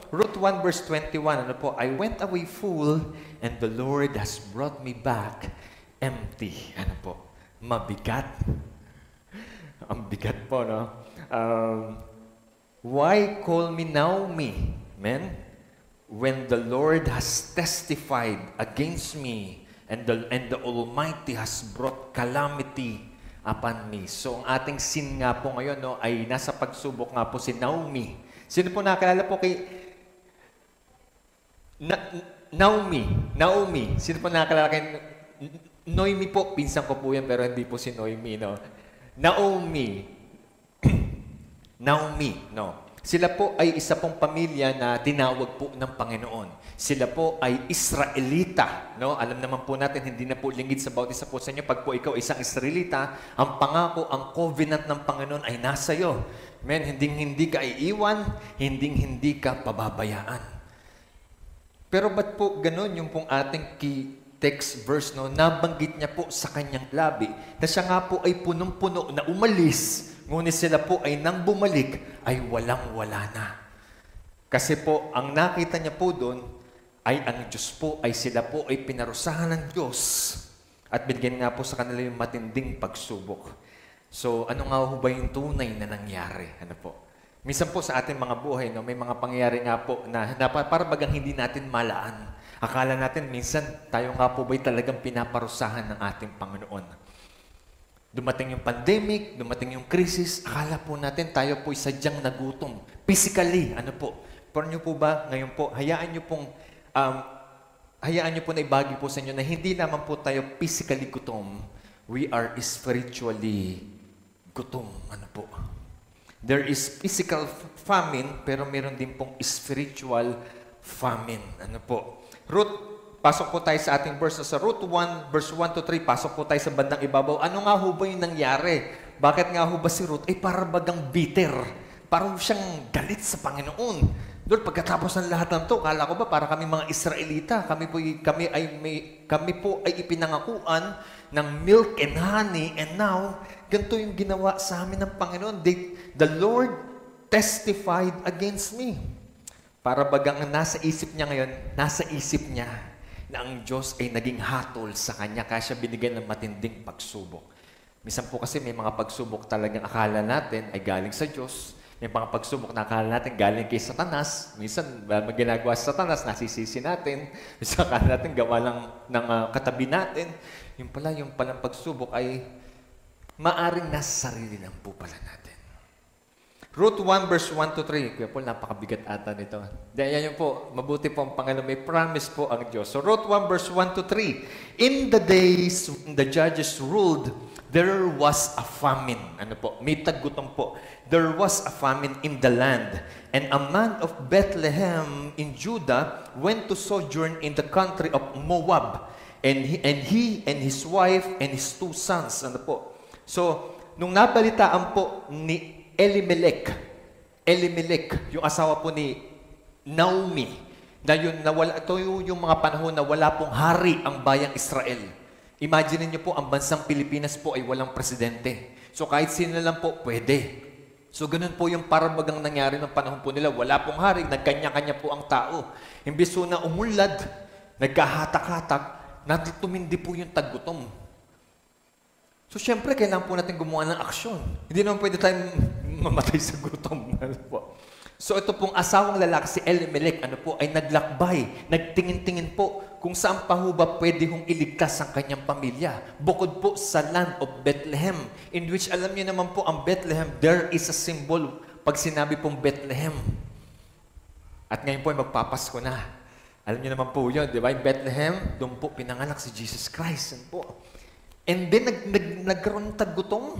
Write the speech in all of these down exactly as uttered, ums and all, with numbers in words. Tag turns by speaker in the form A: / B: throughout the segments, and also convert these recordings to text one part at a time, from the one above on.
A: Ruth one verse twenty-one, ano po, I went away full and the Lord has brought me back empty. Ano po, mabigat. Ang bigat po, no? Um, why call me Naomi, men? When the Lord has testified against me and the, and the Almighty has brought calamity upon me. So, ang ating sin nga po ngayon, no, ay nasa pagsubok nga po si Naomi. Sino po nakakilala po kay Na, Naomi? Naomi. Sino po nakakilala kay Noemi po? Pinsan ko po yan, pero hindi po si Noemi, no? Naomi. Naomi, no? Sila po ay isa pong pamilya na tinawag po ng Panginoon. Sila po ay Israelita, no? Alam naman po natin, hindi na po lingid sa bawat isa po sa inyo. Pag po ikaw isang Israelita, ang pangako, ang covenant ng Panginoon ay nasa iyo. Men, hinding-hindi ka iiwan, hinding-hindi ka pababayaan. Pero ba't po ganun yung pong ating key text verse, no, nabanggit niya po sa kanyang labi na siya nga po ay punong-puno na umalis, ngunit sila po ay nang bumalik ay walang-wala na. Kasi po, ang nakita niya po doon ay ang Diyos po ay sila po ay pinarusahan ng Diyos at binigyan nga po sa kanila yung matinding pagsubok. So, ano nga ho ba yung tunay na nangyari? Ano po? Minsan po sa ating mga buhay, no, may mga pangyayari nga po na, na para bagang hindi natin malaan. Akala natin, minsan, tayo nga po ba'y talagang pinaparusahan ng ating Panginoon. Dumating yung pandemic, dumating yung crisis, akala po natin tayo po'y sadyang nagutom. Physically, ano po? Pero nyo po ba, ngayon po, hayaan nyo pong, um, hayaan nyo po na ibagi po sa inyo na hindi naman po tayo physically gutom. We are spiritually gutom. Ano po? There is physical famine, pero meron din pong spiritual famine. Ano po? Ruth, pasok po tayo sa ating verse. Sa Ruth one, verse one to three, pasok po tayo sa bandang ibabaw. Ano nga ho ba yung nangyari? Bakit nga ho ba si Ruth ay para bagang bitter? Parang siyang galit sa Panginoon. Doon, pagkatapos ng lahat ng to, kala ko ba para kami mga Israelita, kami po, kami ay, may, kami po ay ipinangakuan ng milk and honey, and now, ganito yung ginawa sa amin ng Panginoon. They, the Lord testified against me. Para bagang nasa isip niya ngayon, nasa isip niya na ang Diyos ay naging hatol sa kanya kaya siya binigyan ng matinding pagsubok. Minsan po kasi may mga pagsubok talagang akala natin ay galing sa Diyos. May mga pagsubok na akala natin galing kay Satanas. Minsan, may ginagawa sa Satanas, nasisisi natin. Minsan akala natin gawa lang ng uh, katabi natin. Yung pala, yung palang pagsubok ay maaring nasa sarili lang po pala natin. Ruth one, verse one to three. Kuya Paul, napakabigat ata nito. Dahil yan po, mabuti po ang Panginoon. May promise po ang Diyos. So, Ruth one, verse one to three. In the days when the judges ruled, there was a famine. Ano po? May tagutom po. There was a famine in the land. And a man of Bethlehem in Judah went to sojourn in the country of Moab. And he and, he, and his wife and his two sons. Ano po? So, nung nabalitaan po ni Elimelech, Elimelech, yung asawa po ni Naomi, na yun, na wala, ito yung, yung mga panahon na wala pong hari ang bayang Israel. Imagine niyo po, ang bansang Pilipinas po ay walang presidente. So kahit sino lang po, pwede. So ganun po yung parabagang nangyari ng panahon po nila. Wala pong hari, nagkanya-kanya po ang tao. Imbis na umulad, nagkahatak-hatak, natutumindi po yung tagutom. So, syempre, kailangan po natin gumawa ng aksyon. Hindi naman pwede tayong mamatay sa gutom. Ano po? So, ito pong asawang lalaki, si Elimelech, ano po, ay naglakbay, nagtingin-tingin po kung saan pa ho ba pwede hong iligtas ang kanyang pamilya. Bukod po sa land of Bethlehem, in which, alam niyo naman po, ang Bethlehem, there is a symbol pag sinabi pong Bethlehem. At ngayon po ay magpapasko na. Alam niyo naman po yun, di ba? In Bethlehem, doon po pinanganak si Jesus Christ. Ano po? And then, nag, nag, nagkaroon ng tagutom.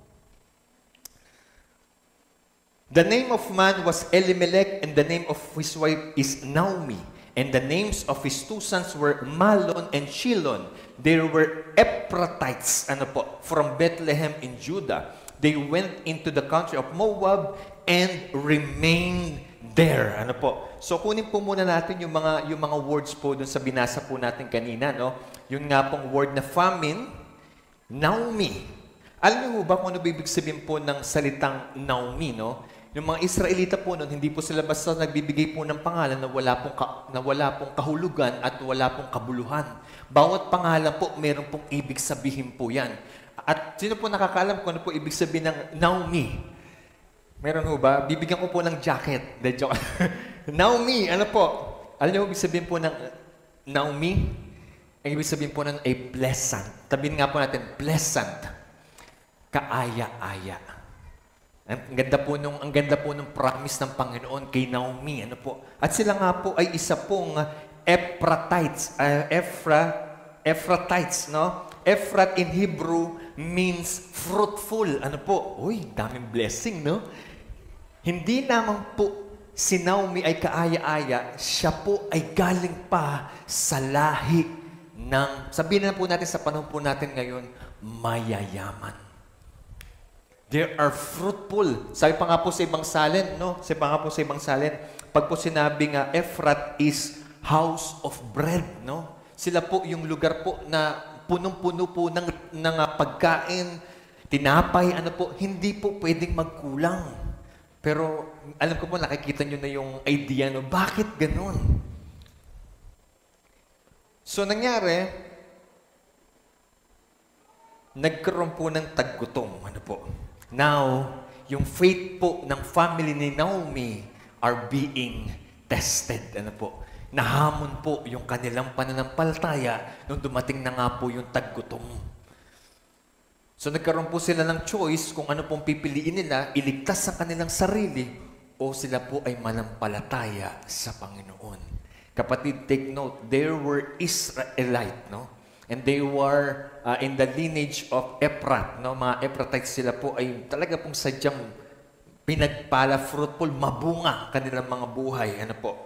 A: The name of man was Elimelech, and the name of his wife is Naomi. And the names of his two sons were Mahlon and Chilion. They were Ephrathites, ano po, from Bethlehem in Judah. They went into the country of Moab and remained there. Ano po? So, kunin po muna natin yung mga, yung mga words po dun sa binasa po natin kanina, no? Yung nga pong word na famine, Naomi. Alam niyo ba kung ano ibig sabihin po ng salitang Naomi, no? Yung mga Israelita po noon, hindi po sila basta nagbibigay po ng pangalan na wala pong, ka, na wala pong kahulugan at wala pong kabuluhan. Bawat pangalan po, meron pong ibig sabihin po yan. At sino po nakakaalam kung ano po ibig sabihin ng Naomi? Meron ho ba? Bibigyan ko po ng jacket. De joke. Naomi, ano po? Alam niyo ibig sabihin po ng Naomi? Ang ibig sabihin po ng a pleasant. Tabihin nga po natin, pleasant. Kaaya-aya. Ang ganda po nung ang ganda po ng promise ng Panginoon kay Naomi, ano po? At sila nga po ay isa pong Ephratites, uh, Ephra, Ephratites, no? Ephrat in Hebrew means fruitful. Ano po? Uy, daming blessing, no? Hindi naman po si Naomi ay kaaya-aya, siya po ay galing pa sa lahi ng, sabihin na po natin sa panahon po natin ngayon, mayayaman. They are fruitful. Sabi pa nga po sa ibang salin, no? Sabi pa nga po sa ibang salin, pag po sinabi nga, Ephrat is house of bread, no? Sila po yung lugar po na punong-puno po ng, ng pagkain, tinapay, ano po, hindi po pwedeng magkulang. Pero alam ko po, nakikita nyo na yung idea, no? Bakit ganun? So, nangyari, nagkaroon po ng taggutom, ano po? Now, yung faith po ng family ni Naomi are being tested. Ano po? Nahamon po yung kanilang pananampalataya nung dumating na nga po yung taggutom. So nagkaroon po sila ng choice kung ano pong pipiliin nila, iligtas sa kanilang sarili o sila po ay manampalataya sa Panginoon. Kapatid, take note, there were Israelite, no? And they were uh, in the lineage of Ephrat. No? Mga Ephratites sila po ay talaga pong sadyang pinagpala, fruitful, mabunga kanilang mga buhay. Ano po?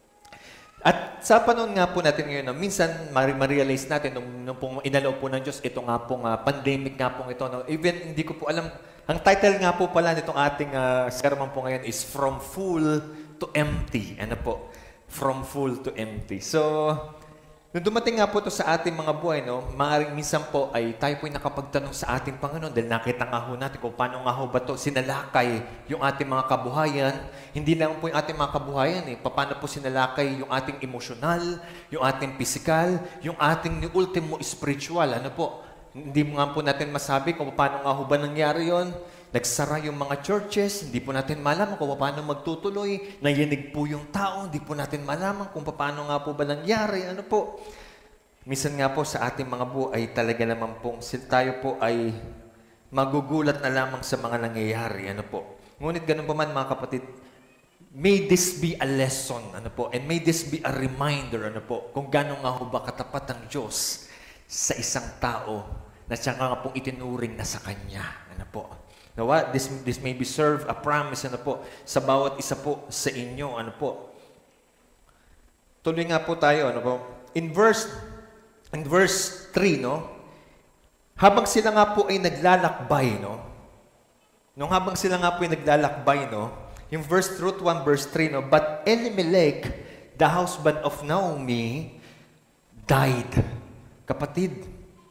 A: At sa panahon nga po natin ngayon, no, minsan ma-realize natin nung, nung pong inalaw po ng Diyos, ito nga pong uh, pandemic nga pong ito. No? Even hindi ko po alam, ang title nga po pala nitong ating uh, sermon po ngayon is From Full to Empty. Ano po? From Full to Empty. So, nung dumating nga po ito sa ating mga buhay, no, maaaring minsan po ay tayo po'y nakapagtanong sa ating Panginoon dahil nakita nga ho natin kung paano nga ho ba ito sinalakay yung ating mga kabuhayan. Hindi lang po yung ating mga kabuhayan, eh. Paano po sinalakay yung ating emosyonal, yung ating physical, yung ating ultimo spiritual. Ano po? Hindi mo nga po natin masabi kung paano nga ho ba nangyari yon. Nagsara yung mga churches, hindi po natin malaman kung paano magtutuloy. Nayinig po yung tao, hindi po natin malaman kung paano nga po ba nangyari. Ano po? Minsan nga po sa ating mga buhay, talaga naman pong tayo po ay magugulat na lamang sa mga nangyayari. Ano po? Ngunit ganun pa man mga kapatid, may this be a lesson. Ano po? And may this be a reminder. Ano po? Kung gano'n nga ho ba katapat ang Diyos sa isang tao na siya nga pong itinuring na sa Kanya. Ano po? Now what? This, this may be serve a promise, ano po, sa bawat isa po sa inyo, ano po. Tuloy nga po tayo, ano po. In verse, in verse three, no, habang sila nga po ay naglalakbay, no, nung habang sila nga po ay naglalakbay, no, yung verse Ruth one, verse three, no, but Elimelech, the husband of Naomi, died. Kapatid,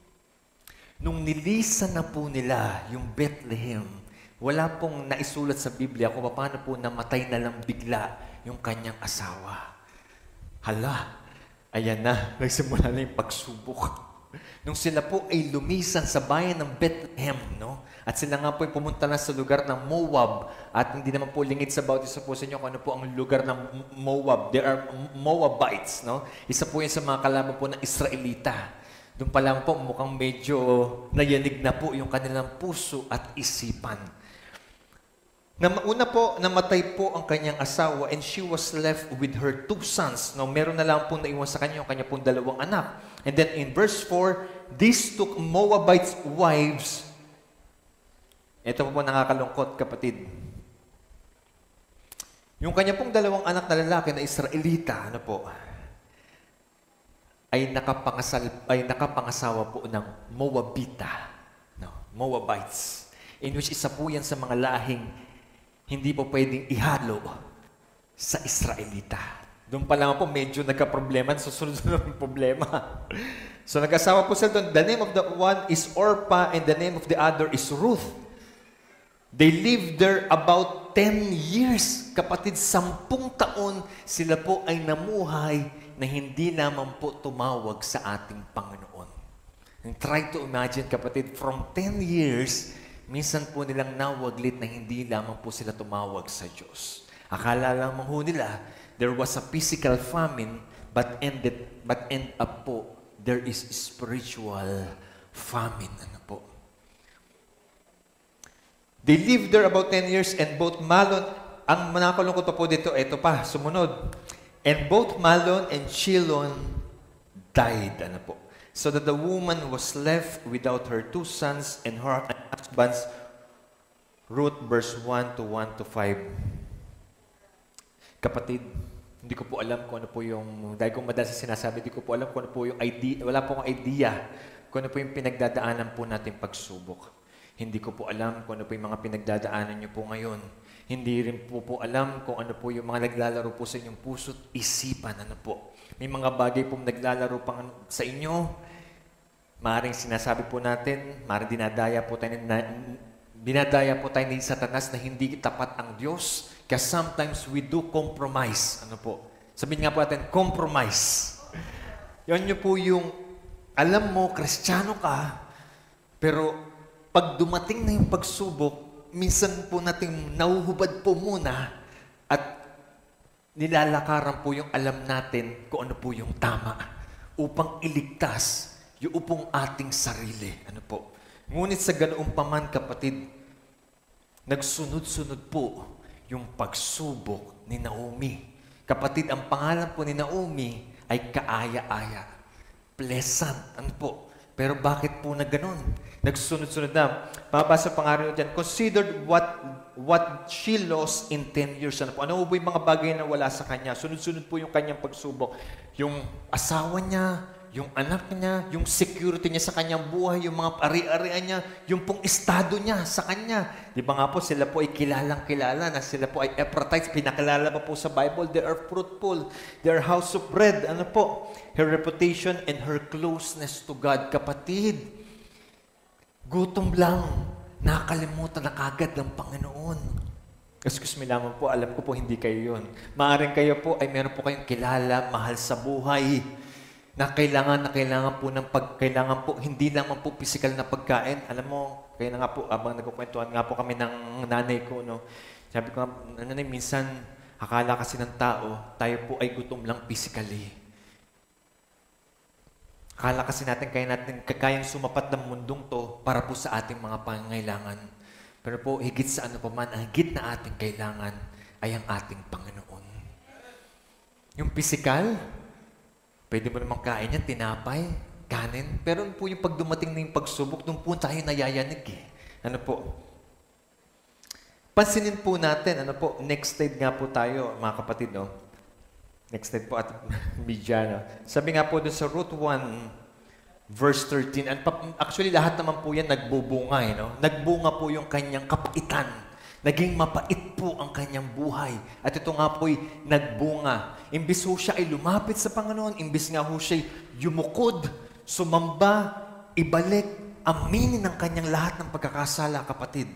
A: nung nilisan na po nila yung Bethlehem, wala pong naisulat sa Biblia kung paano po namatay na lang bigla yung kanyang asawa. Hala, ayan na, nagsimula na yung pagsubok. Nung sila po ay lumisan sa bayan ng Bethlehem, no? At sila nga po ay pumunta na sa lugar ng Moab, at hindi naman po lingid sa bawat isa po sa inyo kung ano po ang lugar ng Moab. There are Moabites, no? Isa po yan sa mga kalaban po ng Israelita. Doon pa lang po, mukhang medyo nayanig na po yung kanilang puso at isipan. Na una po, namatay po ang kanyang asawa and she was left with her two sons. No, meron na lang po naiwan sa kanya yung kanya pong dalawang anak. And then in verse four, these took Moabites' wives. Ito po po nakakalungkot, kapatid. Yung kanya pong dalawang anak na lalaki na Israelita, ano po, ay nakapangasal ay nakapangasawa po ng Moabita, no, Moabites, in which isa po yan sa mga lahing hindi po pwedeng ihalo sa Israelita. Doon pa lang po medyo nagka-problema, susunod na ng problema. So nag-asawa po sila doon. The name of the one is Orpah and the name of the other is Ruth. They lived there about ten years, kapatid, sampung taon, sila po ay namuhay na hindi naman po tumawag sa ating Panginoon. And try to imagine, kapatid, from ten years, minsan po nilang nawaglit na hindi lamang po sila tumawag sa Diyos. Akala lamang ho nila, there was a physical famine, but ended, but end up po, there is spiritual famine. Ano po? They lived there about ten years and both Mahlon, ang manakalungkot pa po dito, ito pa, sumunod. And both Mahlon and Chilion died. Ano po? So that the woman was left without her two sons and her husbands. Ruth verse one to one to five. Kapatid, hindi ko po alam kung ano po yung, dahil kung madalas sinasabi, hindi ko po alam kung ano po yung idea, wala po akong idea kung ano po yung pinagdadaanan po natin pagsubok. Hindi ko po alam kung ano po yung mga pinagdadaanan niyo po ngayon. Hindi rin po po alam kung ano po yung mga naglalaro po sa inyong puso't isipan. Ano po? May mga bagay po naglalaro pa sa inyo. Maaaring sinasabi po natin, maaaring dinadaya po tayo, na, dinadaya po tayo ni Satanas na hindi tapat ang Diyos. Kasi sometimes we do compromise. Ano po? Sabihin nga po natin, compromise. Yan nyo po yung, alam mo, Kristiyano ka, pero pag dumating na yung pagsubok, minsan po natin nauhubad po muna at nilalakaran po yung alam natin kung ano po yung tama upang iligtas yung upong ating sarili. Ano po? Ngunit sa ganoong paman, kapatid, nagsunod-sunod po yung pagsubok ni Naomi. Kapatid, ang pangalan po ni Naomi ay kaaya-aya. Pleasant. Ano po? Pero bakit po na ganun? Nagsunod-sunod na. Mabasa pa nga rin dyan. Considered what what she lost in ten years. Ano po? Ano po yung mga bagay na wala sa kanya? Sunod-sunod po yung kanyang pagsubok. Yung asawa niya, yung anak niya, yung security niya sa kanyang buhay, yung mga ari-arian niya, yung pong estado niya sa kanya. Di ba nga po, sila po ay kilalang-kilala na sila po ay Ephrathites. Pinakilala pa po sa Bible. They are fruitful. They are house of bread. Ano po? Her reputation and her closeness to God. Kapatid, gutom lang, nakalimutan na kagad ng Panginoon. Excuse me lamang po, alam ko po hindi kayo yun. Maaring kayo po ay meron po kayong kilala, mahal sa buhay, na kailangan na kailangan po ng pagkailangan po, hindi lamang po physical na pagkain. Alam mo, kaya na nga po, abang nagkukwentuhan nga po kami ng nanay ko, no? Sabi ko, nanay, minsan, akala kasi ng tao, tayo po ay gutom lang physically. Akala kasi natin, kaya natin kakayang sumapat ng mundong to para po sa ating mga pangangailangan. Pero po, higit sa ano pa man, ang higit na ating kailangan ay ang ating Panginoon. Yung physical, pwede mo namang kain yan, tinapay, kanin. Pero po yung pagdumating na yung pagsubok, nung po tayo nayayanig eh. Ano po? Pansinin po natin, ano po, next slide nga po tayo, mga kapatid, no? Next slide po at media, no? Sabi nga po dun sa Ruth one, verse thirteen, and actually lahat naman po yan nagbubunga, eh, no? Nagbunga po yung kanyang kapaitan. Naging mapait po ang kanyang buhay. At ito nga po'y nagbunga. Imbis ho siya ay lumapit sa Panginoon, imbis nga ho siya yumukod, sumamba, ibalik, aminin ang kanyang lahat ng pagkakasala, kapatid.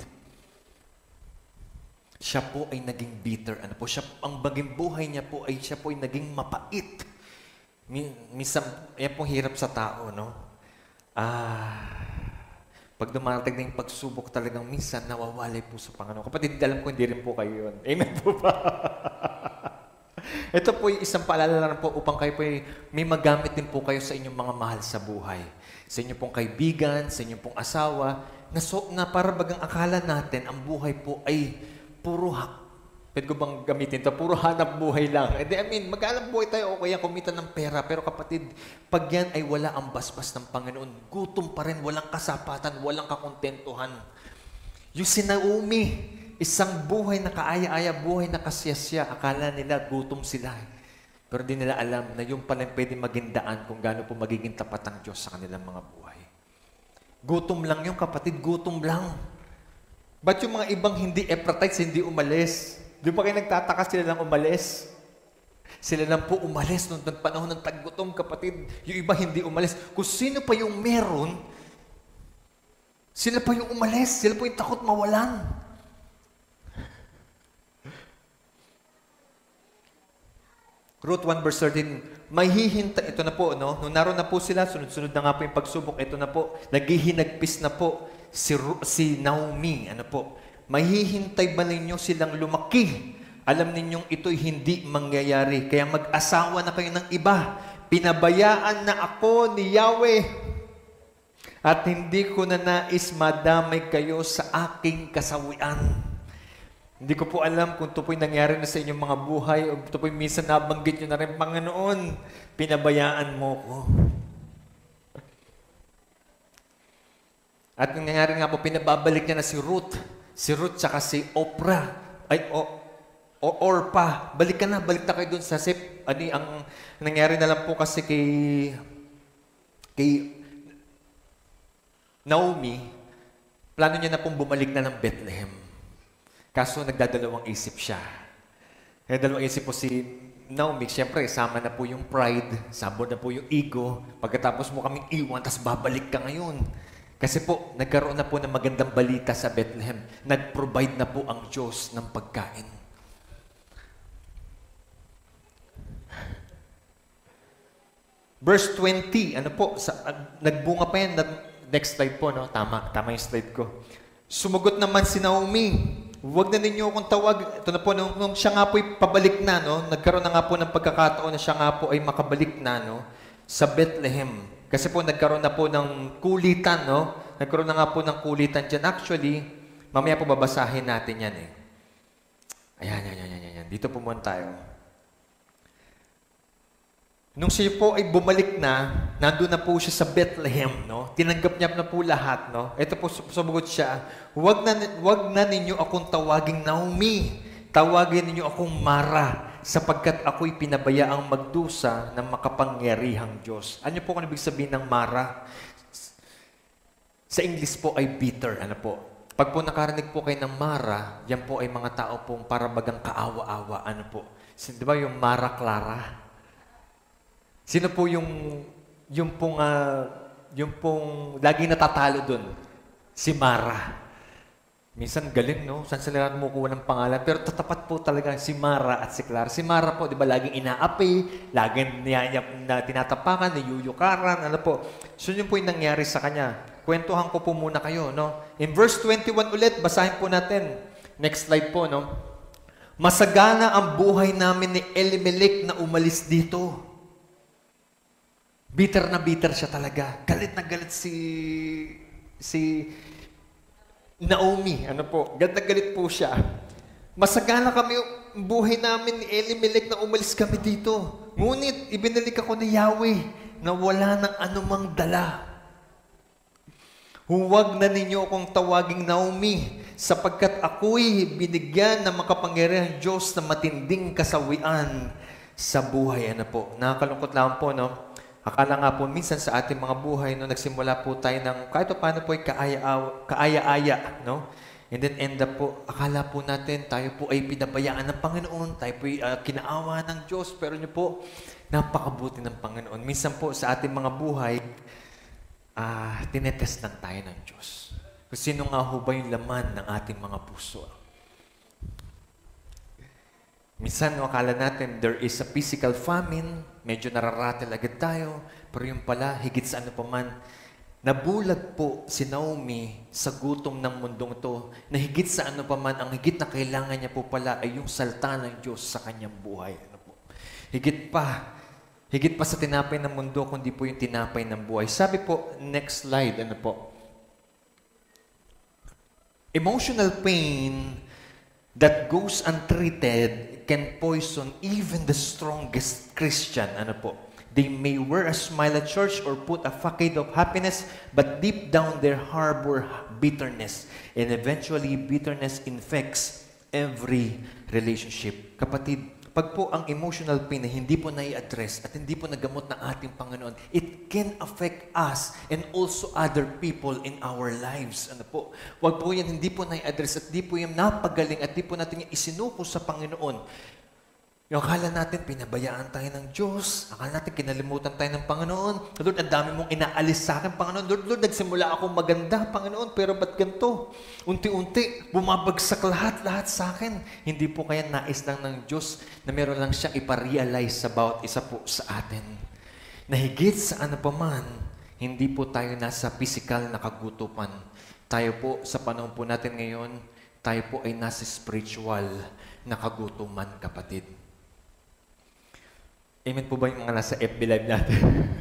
A: Siya po ay naging bitter. Ano po? Siya, ang baging buhay niya po ay siya po ay naging mapait. Minsan, yan pong hirap sa tao, no? Ah, pag dumarating na yung pagsubok talagang minsan, nawawalay po sa Panginoon. Kapatid, alam ko hindi rin po kayo yun. Amen po ba? Ito po yung isang paalala lang po upang kayo po ay may magamit din po kayo sa inyong mga mahal sa buhay. Sa inyong pong kaibigan, sa inyong pong asawa, na, so, na para bagang akala natin, ang buhay po ay puro ha. Pwede ko bang gamitin ito? Puro hanap buhay lang. I mean, mag-hanap buhay tayo o kaya kumita ng pera. Pero kapatid, pag yan ay wala ang basbas ng Panginoon, gutom pa rin, walang kasapatan, walang kakontentuhan. Yung si Naomi, isang buhay na kaaya-aya, buhay na kasiyasya, akala nila gutom sila. Pero di nila alam na yung pala pwede maging daan kung gaano po magiging tapat ang Diyos sa kanilang mga buhay. Gutom lang yung kapatid, gutom lang. Ba't yung mga ibang hindi Ephrathites, hindi umalis? Di ba kayo nagtataka sila lang umalis? Sila lang po umalis noong panahon ng taggutom, kapatid. Yung iba hindi umalis. Kung sino pa yung meron, sila pa yung umalis. Sila po yung takot mawalan. Ruth one verse thirteen, may hihintay, ito na po, no? Nung naroon na po sila, sunod-sunod na nga po yung pagsubok, ito na po, naghihinagpis na po si, Ru- si Naomi, ano po, may hihintay ba ninyo silang lumaki? Alam ninyong ito'y hindi mangyayari, kaya mag-asawa na kayo ng iba. Pinabayaan na ako ni Yahweh, at hindi ko na nais madamay kayo sa aking kasawian. Hindi ko po alam kung ito po'y nangyari na sa inyong mga buhay o ito po'y minsan nabanggit nyo na rin, Panginoon, pinabayaan mo ko. At nangyayari nga po, pinababalik niya na si Ruth. Si Ruth tsaka si Oprah. Ay, o, o Orpa. Balik ka na, balik na kayo dun sa sip. Ano, ang nangyari na lang po kasi kay, kay Naomi, plano niya na pong bumalik na ng Bethlehem. Kaso nagdadalawang isip siya. Kaya dalawang isip po si Naomi, siyempre, sama na po yung pride, sabon na po yung ego. Pagkatapos mo kaming iwan, tapos babalik ka ngayon. Kasi po, nagkaroon na po ng magandang balita sa Bethlehem. Nag-provide na po ang Diyos ng pagkain. Verse twenty, ano po, sa, uh, nagbunga pa yan. Next slide po, no? Tama, tama yung slide ko. Sumagot naman si Naomi, huwag na ninyo akong tawag. Ito na po, nung, nung siya nga po'y pabalik na, no? Nagkaroon na nga po ng pagkakataon na siya nga po ay makabalik na, no? Sa Bethlehem. Kasi po nagkaroon na po ng kulitan, no? Nagkaroon na nga po ng kulitan dyan. Actually, mamaya po babasahin natin yan, eh. Ayan, yan, yan, yan, yan. Dito po muna tayo. Nung siya po ay bumalik na, nandun na po siya sa Bethlehem, no? Tinanggap niya na po lahat, no? Ito po, sumagot siya, Huwag na, huwag na ninyo akong tawaging Naomi. Tawagin ninyo akong Mara, sapagkat ako'y pinabayaang magdusa ng makapangyarihang Diyos. Ano po kung ibig sabihin ng Mara? Sa English po ay bitter, ano po? Pag po nakarinig po kayo ng Mara, yan po ay mga tao pong para bagang kaawa-awa, ano po? Di ba yung Mara Clara? Sino po yung yung pong uh, yung pong lagi natatalo doon? Si Mara. Minsan galing, no? Saan sila kumukuha ng pangalan? Pero tatapat po talaga si Mara at si Clara. Si Mara po, di ba, laging inaapi, laging niyayap na tinatapakan, niyuyukaran, ano po. So yun po yung nangyari sa kanya. Kwentuhan ko po muna kayo, no? In verse twenty-one ulit, basahin po natin. Next slide po, no? Masagana ang buhay namin ni Elimelech na umalis dito. Bitter na bitter siya talaga. Galit na galit si si Naomi. Ano po? Galit na galit po siya. Masagana kami buhay namin ni Elimelech na umalis kami dito. Ngunit ibinalik ako ni Yahweh na wala ng anumang dala. Huwag na ninyo akong tawaging Naomi sapagkat ako'y binigyan ng makapangyarihang Diyos na matinding kasawian sa buhay. Ano po? Nakakalungkot lang po, no? Akala nga po, minsan sa ating mga buhay, no, nagsimula po tayo ng kahit pa paano po ay kaaya-aya, no? And then end up po, akala po natin, tayo po ay pinabayaan ng Panginoon, tayo po ay uh, kinaawa ng Diyos, pero nyo po, napakabuti ng Panginoon. Minsan po sa ating mga buhay, uh, tinetest lang tayo ng Diyos. Kung sino nga ho ba yung laman ng ating mga puso? Minsan, no, akala natin, there is a physical famine, medyo nararatel agad tayo, pero yung pala, higit sa ano pa man, nabulag po si Naomi sa gutom ng mundong to, na higit sa ano pa man, ang higit na kailangan niya po pala ay yung salta ng Diyos sa kanyang buhay. Ano po? Higit pa, higit pa sa tinapay ng mundo, kundi po yung tinapay ng buhay. Sabi po, next slide, ano po? Emotional pain that goes untreated can poison even the strongest Christian. Ano po? They may wear a smile at church or put a facade of happiness, but deep down they harbor bitterness. And eventually, bitterness infects every relationship. Kapatid, pag po ang emotional pain na hindi po nai-address at hindi po nagamot ng ating Panginoon, it can affect us and also other people in our lives. Ano po? Wag po yan, hindi po nai-address at hindi po yan napagaling at hindi po natin yung isinuko sa Panginoon. Yung akala natin, pinabayaan tayo ng Diyos. Akala natin, kinalimutan tayo ng Panginoon. Lord, ang dami mong inaalis sa akin, Panginoon. Lord, Lord, nagsimula akong maganda, Panginoon, pero ba't ganito? Unti-unti, bumabagsak lahat-lahat sa akin. Hindi po kaya nais lang ng Diyos na meron lang siya iparealize sa bawat isa po sa atin. Na higit sa ano pa man, hindi po tayo nasa physical na kagutupan. Tayo po, sa panahon po natin ngayon, tayo po ay nasa spiritual na kagutuman, kapatid. Amen po ba yung mga nasa F B Live natin?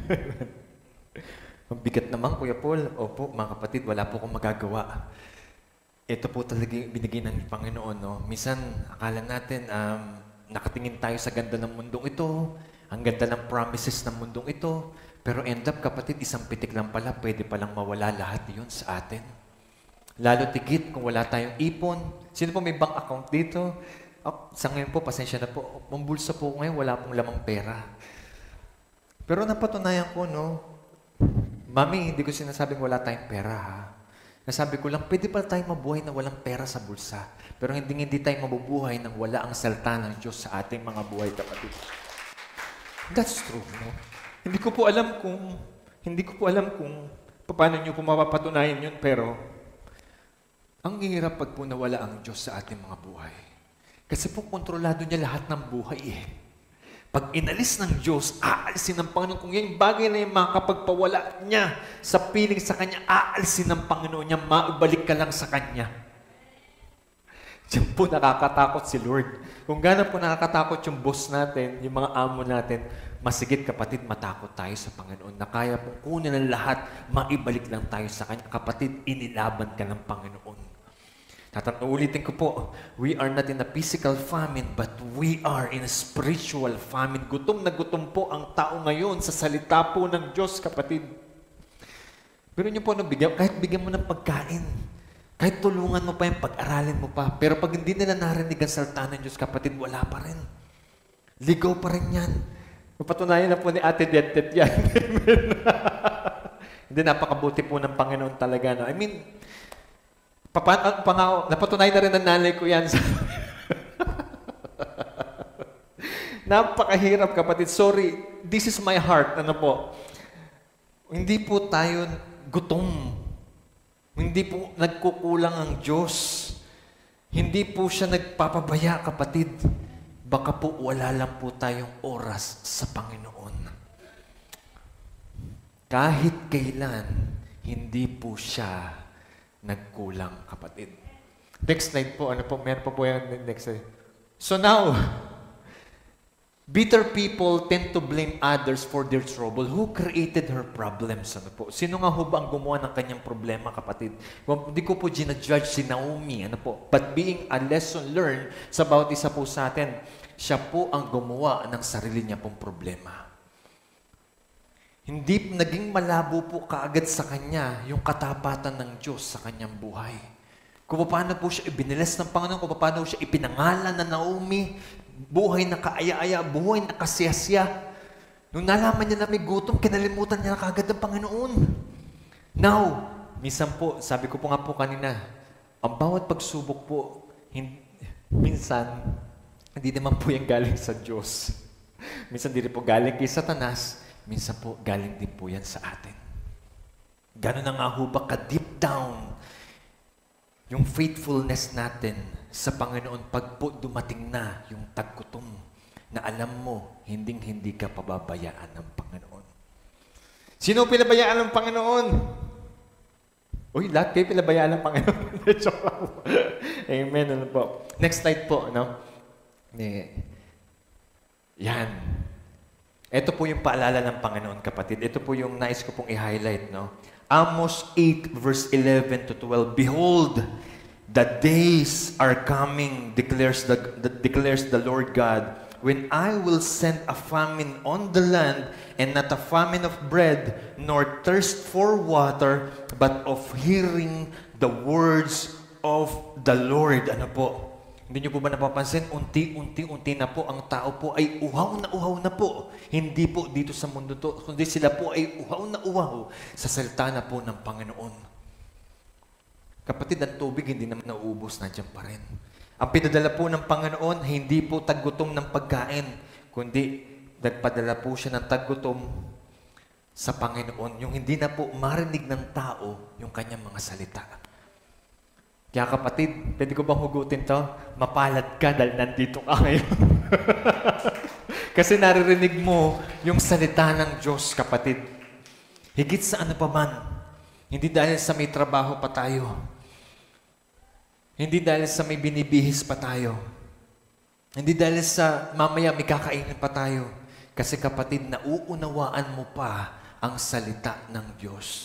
A: Mabigat naman, Kuya Paul. Opo, mga kapatid, wala po akong magagawa. Ito po talaga yung binigay ng Panginoon. No? Minsan, akala natin, um, nakatingin tayo sa ganda ng mundong ito, ang ganda ng promises ng mundong ito, pero end up, kapatid, isang pitik lang pala, pwede palang mawala lahat yun sa atin. Lalo tigit kung wala tayong ipon. Sino po may bank account dito? Oh, sa ngayon po, pasensya na po. Ang bulsa po ngayon, wala pong lamang pera. Pero napatunayan ko, no? Mami, hindi ko sinasabing wala tayong pera, ha? Nasabi ko lang, pwede pa tayong mabuhay na walang pera sa bulsa. Pero hindi hindi tayo mabubuhay nang wala ang salta ng Diyos sa ating mga buhay, kapatid. That's true, no? Hindi ko po alam kung, hindi ko po alam kung paano nyo po mapapatunayan yun, pero ang hirap pag po nawala ang Diyos sa ating mga buhay. Kasi po, kontrolado niya lahat ng buhay eh. Pag inalis ng Diyos, aalisin ng Panginoon. Kung yung bagay na yung makapagpawala niya sa piling sa Kanya, aalisin ng Panginoon niya, maibalik ka lang sa Kanya. Diyan po nakakatakot si Lord. Kung gano'n po nakakatakot yung boss natin, yung mga amo natin, masigit kapatid, matakot tayo sa Panginoon na kaya pong kunin ng lahat, maibalik lang tayo sa Kanya. Kapatid, inilaban ka ng Panginoon. Tatatulitin ko po, we are not in a physical famine, but we are in a spiritual famine. Gutom na gutom po ang tao ngayon sa salita po ng Diyos, kapatid. Pero niyo po, no, bigyan, kahit bigyan mo ng pagkain, kahit tulungan mo pa yung pag-aralin mo pa, pero pag hindi nila narinig ang salita ng Diyos, kapatid, wala pa rin. Ligaw pa rin yan. Mapatunayan na po ni Ate Det-Det yan. Hindi, napakabuti po ng Panginoon talaga. No? I mean, Papa, pangako, napatunay na rin ng nanay ko yan. Napakahirap, kapatid. Sorry, this is my heart. Ano po? Hindi po tayo gutom. Hindi po nagkukulang ang Diyos. Hindi po siya nagpapabaya, kapatid. Baka po wala lang po tayong oras sa Panginoon. Kahit kailan, hindi po siya nagkulang, kapatid. Next slide po. Ano po? Meron pa po yan. Next slide. So now, bitter people tend to blame others for their trouble. Who created her problems? Ano po? Sino nga ho ba ang gumawa ng kanyang problema, kapatid? Hindi ko po ginajudge si Naomi. Ano po? But being a lesson learned sa bawat isa po sa atin, siya po ang gumawa ng sarili niya pong problema. Hindi naging malabo po kaagad sa kanya yung katapatan ng Diyos sa kanyang buhay. Kung paano po siya ibinilis ng Panginoon, kung paano siya ipinangalan na Naomi, buhay na kaaya-aya, buhay na kasiyasya. Nung nalaman niya na may gutom, kinalimutan niya na kaagad ng Panginoon. Now, minsan po, sabi ko po nga po kanina, ang bawat pagsubok po, hin- minsan, hindi naman po yung galing sa Diyos. Minsan hindi po galing kay Satanas, minsan po, galing din po yan sa atin. Gano'n na nga ho ba ka-deep down yung faithfulness natin sa Panginoon pag po dumating na yung taggutom na alam mo, hinding-hindi ka pababayaan ng Panginoon. Sino pinabayaan ng Panginoon? Uy, lahat kayo pinabayaan ng Panginoon. Amen. Ano po? Next slide po. No? Yan. Ito po yung paalala ng Panginoon, kapatid. Ito po yung nais ko pong i-highlight, no? Amos eight, verse eleven to twelve. Behold, the days are coming, declares the, the, declares the Lord God, when I will send a famine on the land, and not a famine of bread, nor thirst for water, but of hearing the words of the Lord. Ano po? Hindi niyo po ba napapansin? Unti-unti-unti na po ang tao po ay uhaw na uhaw na po. Hindi po dito sa mundo to, kundi sila po ay uhaw na uhaw sa salita na po ng Panginoon. Kapatid, ang tubig hindi naman nauubos, nandiyan pa rin. Ang pinadala po ng Panginoon, hindi po taggutom ng pagkain, kundi nagpadala po siya ng taggutom sa Panginoon. Yung hindi na po marinig ng tao yung kanyang mga salita. Kaya kapatid, pwede ko bang hugutin to? Mapalad ka dahil nandito ka ngayon. Kasi naririnig mo yung salita ng Diyos, kapatid. Higit sa ano pa man, hindi dahil sa may trabaho pa tayo. Hindi dahil sa may binibihis pa tayo. Hindi dahil sa mamaya may kakainin pa tayo. Kasi kapatid, nauunawaan mo pa ang salita ng Diyos.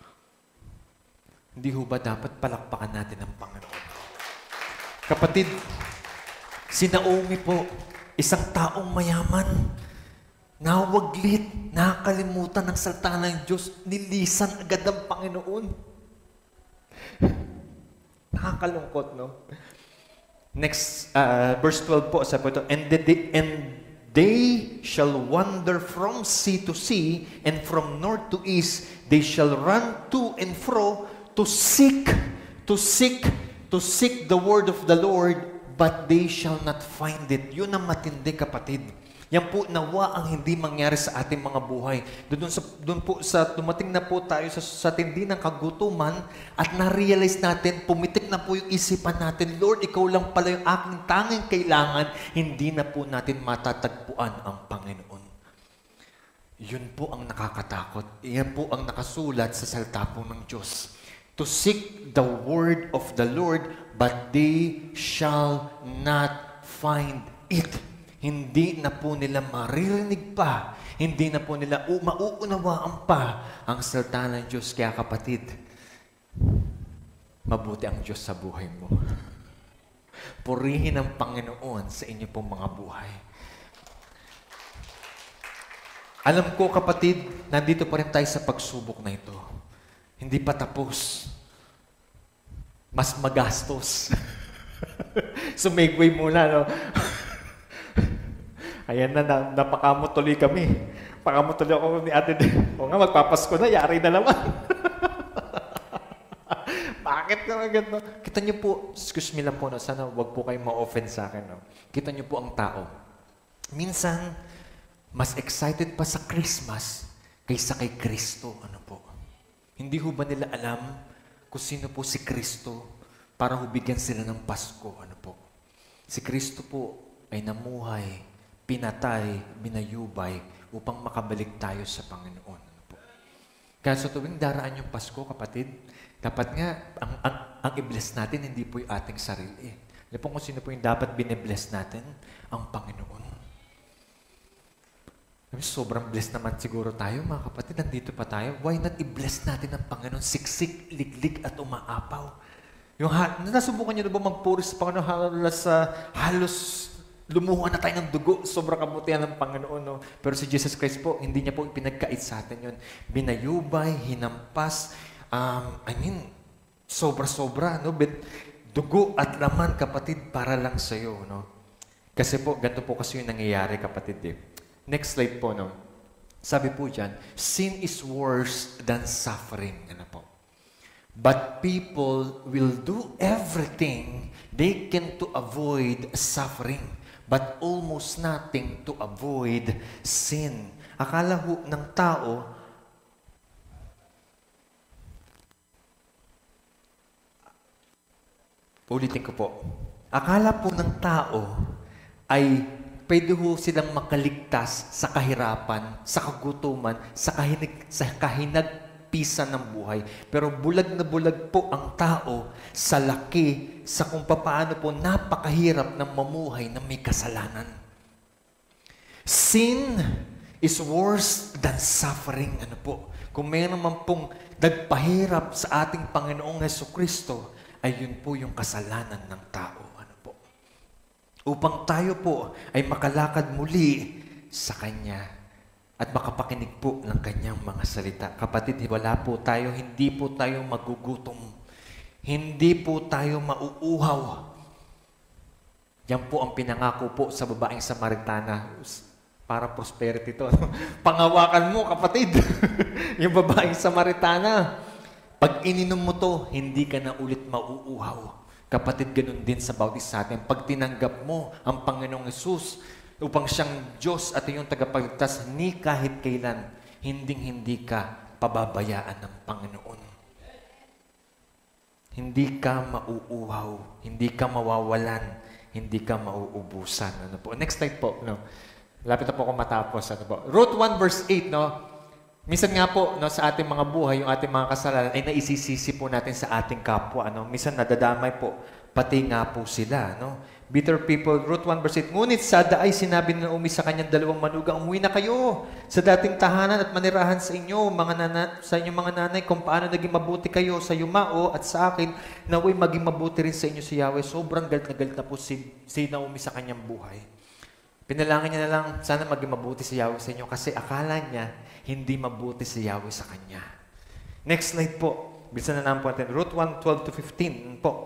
A: Hindi ho ba dapat palakpakan natin ang Panginoon? Kapatid, si Naomi po, isang taong mayaman, nawaglit, nakakalimutan ng salita ng Diyos, nilisan agad ang Panginoon. Nakakalungkot, no? Next, uh, verse twelve po, sabi po ito, and, the, and they shall wander from sea to sea, and from north to east, they shall run to and fro to seek, to seek, to seek the word of the Lord, but they shall not find it. Yun ang matindi, kapatid. Yan po, nawa ang hindi mangyari sa ating mga buhay. Doon, sa, doon po, sa dumating na po tayo sa, sa tindi ng kagutuman at na-realize natin, pumitik na po yung isipan natin, Lord, ikaw lang pala yung aking tanging kailangan, hindi na po natin matatagpuan ang Panginoon. Yun po ang nakakatakot. Yan po ang nakasulat sa salita po ng Diyos. To seek the word of the Lord, but they shall not find it. Hindi na po nila maririnig pa. Hindi na po nila mauunawaan pa ang salita ng Diyos. Kaya kapatid, mabuti ang Diyos sa buhay mo. Purihin ang Panginoon sa inyo pong mga buhay. Alam ko, kapatid, nandito pa rin tayo sa pagsubok na ito. Hindi pa tapos. Mas magastos. Sumigway muna, no? Ayan na, na napakamot tuloy kami. Pakamot tuloy ako ni ate. O nga, magpapasko na, yari na naman. Bakit naman ganito? Kita niyo po, excuse me lang po, no? Sana wag po kayong ma-offend sa akin. No? Kita niyo po ang tao. Minsan, mas excited pa sa Christmas kaysa kay Kristo. Ano po? Hindi ho ba nila alam kung sino po si Kristo para hubigyan sila ng Pasko? Ano po? Si Kristo po ay namuhay, pinatay, binayubay upang makabalik tayo sa Panginoon. Ano po? Kaya sa tuwing daraan yung Pasko, kapatid, dapat nga, ang, ang, ang i-bless natin, hindi po yung ating sarili. Alam po kung sino po yung dapat bine-bless natin? Ang Panginoon. Sobrang blessed naman siguro tayo, mga kapatid. Nandito pa tayo. Why not i-bless natin ang Panginoon? Siksik, liglig, at umaapaw. Yung ha- nasubukan niyo na ba magpuri sa Panginoon halos, uh, halos lumuha na tayo ng dugo. Sobrang kabutihan ng Panginoon. No? Pero si Jesus Christ po, hindi niya po ipinagkait sa atin yun. Binayubay, hinampas, um, I mean, sobra-sobra. No? Dugo at laman, kapatid, para lang sa'yo. No? Kasi po, ganito po kasi yung nangyayari, kapatid. Eh. Next slide po, no? Sabi po dyan, sin is worse than suffering. Ano po? But people will do everything they can to avoid suffering, but almost nothing to avoid sin. Akala ho ng tao, ulitin ko po, akala po ng tao ay pwede ho silang makaligtas sa kahirapan, sa kagutuman, sa, kahinig, sa kahinagpisan ng buhay. Pero bulag na bulag po ang tao sa laki, sa kung paano po napakahirap ng mamuhay na may kasalanan. Sin is worse than suffering. Ano po? Kung mayroon naman pong nagpahirap sa ating Panginoong Jesucristo, ay yun po yung kasalanan ng tao. Upang tayo po ay makalakad muli sa Kanya at makapakinig po ng Kanyang mga salita. Kapatid, wala po tayo, hindi po tayo magugutom. Hindi po tayo mauuhaw. Yan po ang pinangako po sa babaeng Samaritana. Para prosperity to. Pangawakan mo, kapatid. Yung babaeng Samaritana. Pag ininom mo to, hindi ka na ulit mauuhaw. Kapatid, ganun din sa bawat isa sa atin. Pag tinanggap mo ang Panginoong Hesus upang siyang Diyos at iyong tagapagligtas, ni kahit kailan, hinding-hindi ka pababayaan ng Panginoon. Hindi ka mauuhaw, hindi ka mawawalan, hindi ka mauubusan. Ano po? Next slide po. No? Lapit na po ako matapos. Ano po? Ruth one verse eight, no? Minsan nga po, no, sa ating mga buhay, yung ating mga kasalanan, ay naisisisi po natin sa ating kapwa. No? Minsan nadadamay po, pati nga po sila. No? Bitter people, Ruth one verse eight, ngunit sa daay sinabi ni Naomi sa kanyang dalawang manugang, umuwi na kayo sa dating tahanan at manirahan sa inyo, mga nana, sa inyong mga nanay, kung paano naging mabuti kayo sa yumao at sa akin, naway maging mabuti rin sa inyo si Yahweh. Sobrang galit na galit na po si, si Naomi sa kanyang buhay. Pinalangin niya na lang, sana maging mabuti si Yahweh sa inyo kasi akala niya, hindi mabuti si Yahweh sa kanya. Next slide po. Bilisan na naman po natin. Ruth one, twelve to fifteen po.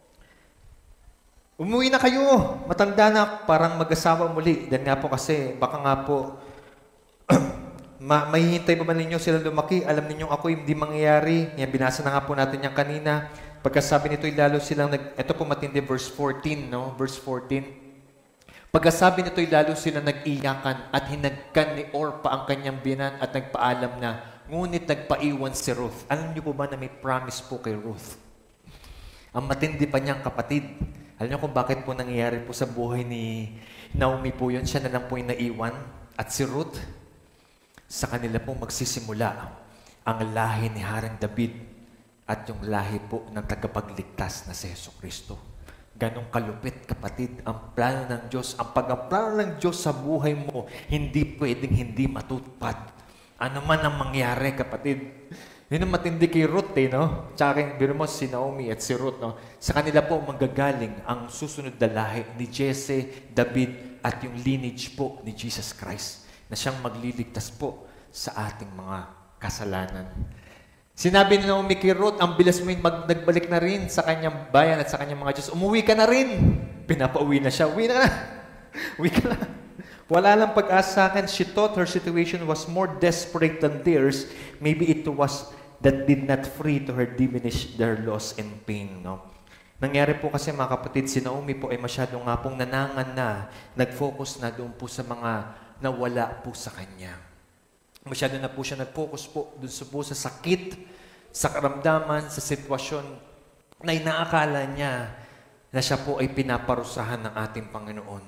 A: Umuwi na kayo. Matanda na, parang mag-asawa muli. Dahil nga po kasi, baka nga po, ma mahihintay pa ba ninyo sila lumaki? Alam ninyo ako hindi mangyayari. Yan, binasa na nga po natin yan kanina. Pagkasabi nito'y lalo silang, nag ito po matindi, verse fourteen, no? Verse fourteen. Pagkasabi nito'y lalo sila nag-iyakan at hinagkan ni Orpa ang kanyang binan at nagpaalam na, ngunit nagpaiwan si Ruth. Alam niyo po ba na may promise po kay Ruth? Ang matindi pa niyang kapatid. Alam niyo kung bakit po nangyayari po sa buhay ni Naomi po yun? Siya na lang po yung naiwan. At si Ruth, sa kanila po magsisimula ang lahi ni Haring David at yung lahi po ng tagapagligtas na si Jesucristo. Ganong kalupit, kapatid, ang plano ng Diyos. Ang pag-plano ng Diyos sa buhay mo, hindi pwedeng hindi matutupad. Ano man ang mangyari, kapatid. Yun ang matindi kay Ruth, eh, no? Tsaka kay, biro mo si Naomi at si Ruth, no? Sa kanila po manggagaling ang susunod na lahi ni Jesse, David, at yung lineage po ni Jesus Christ na siyang magliligtas po sa ating mga kasalanan. Sinabi ni Naomi kay Ruth, ang bilas mo yung nagbalik na rin sa kanyang bayan at sa kanyang mga Diyos. Umuwi ka na rin. Pinapauwi na siya. Uwi na na. Uwi ka na. Wala lang pag-asa sa akin. She thought her situation was more desperate than theirs. Maybe it was that did not free to her diminish their loss and pain. No? Nangyari po kasi mga kapatid, si Naomi po ay masyadong nga pong nanangan na, nag-focus na doon po sa mga nawala po sa kanya. Masyado na po siya nag-focus po doon sa, po sa sakit, sa karamdaman, sa sitwasyon na inaakala niya na siya po ay pinaparusahan ng ating Panginoon.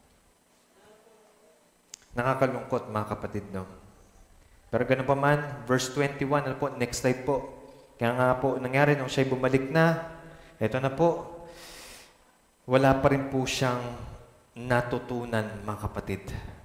A: Nakakalungkot mga kapatid, no? Pero ganun pa man, verse twenty-one, ano po, next slide po. Kaya nga po, nangyari nung siya'y bumalik na, eto na po, wala pa rin po siyang natutunan mga kapatid.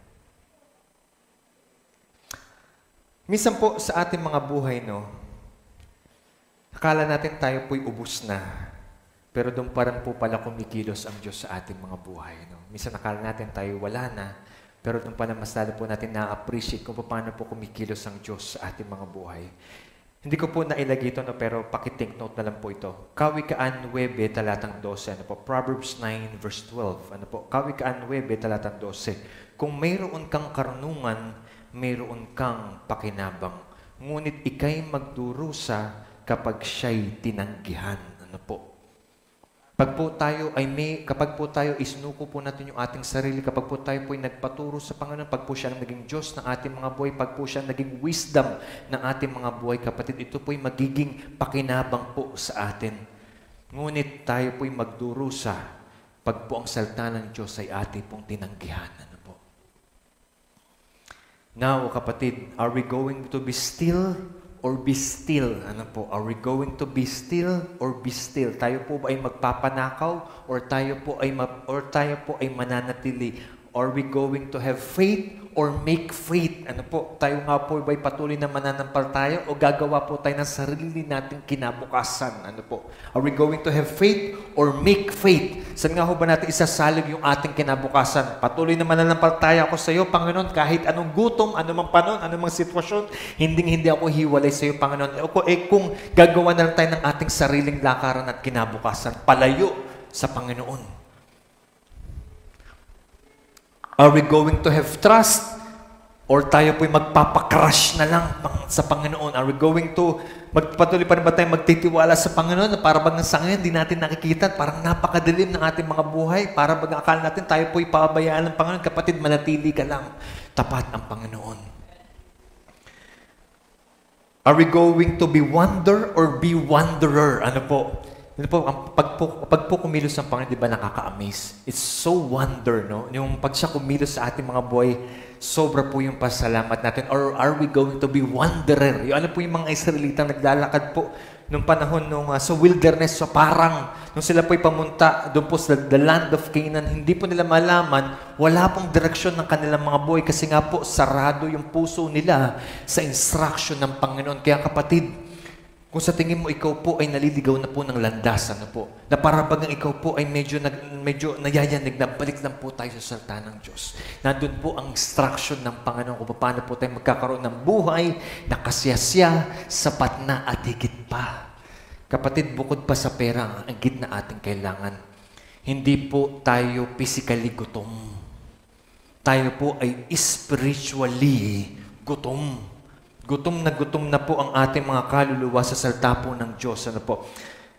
A: Minsan po sa ating mga buhay, no, akala natin tayo po'y ubus na. Pero doon parang po pala kumikilos ang Diyos sa ating mga buhay. No? Minsan akala natin tayo wala na. Pero doon pala mas lalo po natin na-appreciate kung paano po kumikilos ang Diyos sa ating mga buhay. Hindi ko po nailagay ito, no, pero pakitake note na lang po ito. Kawikaan nine, talatang twelve. Ano po? Proverbs nine, verse twelve. Ano po? Kawikaan nine, talatang twelve. Kung mayroon kang karunungan, mayroon kang pakinabang. Ngunit ikay magdurusa kapag siya'y tinanggihan. Ano po? Pag po tayo ay may, kapag po tayo isnuko po natin yung ating sarili, kapag po tayo po ay nagpaturo sa Panginoon, pag po siya ang naging Diyos ng ating mga buhay, pag po siya ang naging wisdom ng ating mga buhay, kapatid, ito po ay magiging pakinabang po sa atin. Ngunit tayo po ay magdurusa pag po ang salita ng Diyos ay ating pong tinanggihan. Now, kapatid, are we going to be still or be still? Ano po? Are we going to be still or be still? Tayo po ba ay magpapanakaw or tayo po ay ma or tayo po ay mananatili? Are we going to have faith or make faith? Ano po? Tayo nga po ba ay patuloy na mananampalataya o gagawa po tayo ng sarili nating kinabukasan? Ano po? Are we going to have faith or make faith? Saan nga ho ba natin isasalig yung ating kinabukasan? Patuloy na mananampalataya ako sa iyo, Panginoon, kahit anong gutom, anumang panon, anumang sitwasyon, hindi-hindi ako hiwalay sa iyo, Panginoon. Eh kung gagawa na lang tayo ng ating sariling lakaran at kinabukasan, palayo sa Panginoon. Are we going to have trust Or tayo po'y magpapakrush na lang sa Panginoon? Are we going to, magpatuloy pa rin ba tayo magtitiwala sa Panginoon na para bang sa ngayon, hindi natin nakikita, parang napakadilim ng ating mga buhay, para bang akala natin tayo po'y pabayaan ng Panginoon? Kapatid, manatili ka lang. Tapat ang Panginoon. Are we going to be wonder or be wanderer? Ano po? Ano po, ang pag po, pag po kumilos ng Panginoon, di ba nakaka-amaze? It's so wonder, no? Yung pag siya kumilos sa ating mga buhay, sobra po yung pasalamat natin. Or are we going to be wanderer? Yung ano po yung mga Israelitang naglalakad po nung panahon nung uh, sa wilderness, so parang nung sila po'y pamunta doon po sa the land of Canaan, hindi po nila malaman, wala pong direksyon ng kanilang mga buhay kasi nga po sarado yung puso nila sa instruction ng Panginoon. Kaya kapatid, kung sa tingin mo ikaw po ay naliligaw na po ng landasan na po, na para bagang ikaw po ay medyo, nag, medyo nayayanig na balik lang po tayo sa salita ng Diyos. Nandun po ang instruction ng Panginoon kung paano po tayo magkakaroon ng buhay na kasiyasya, sapat na at higit pa. Kapatid, bukod pa sa pera, ang higit na ating kailangan. Hindi po tayo physically gutom. Tayo po ay spiritually gutom. Gutom na gutom na po ang ating mga kaluluwa sa salita po ng Diyos. Ano po?